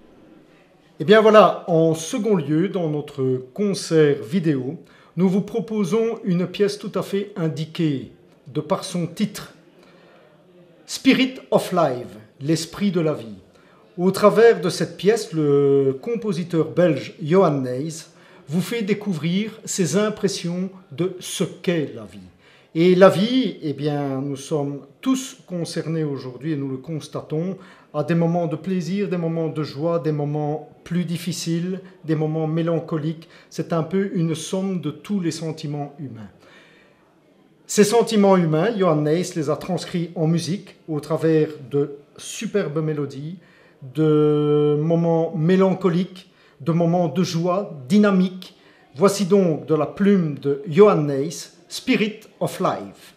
Et bien voilà, en second lieu, dans notre concert vidéo, nous vous proposons une pièce tout à fait indiquée, de par son titre, Spirit of Life, l'esprit de la vie. Au travers de cette pièce, le compositeur belge Johan Nys vous fait découvrir ses impressions de ce qu'est la vie. Et la vie, eh bien, nous sommes tous concernés aujourd'hui, et nous le constatons, à des moments de plaisir, des moments de joie, des moments plus difficiles, des moments mélancoliques. C'est un peu une somme de tous les sentiments humains. Ces sentiments humains, Johan Nys les a transcrits en musique au travers de superbes mélodies, de moments mélancoliques, de moments de joie, dynamiques. Voici donc de la plume de Johan Nys, Spirit of Life.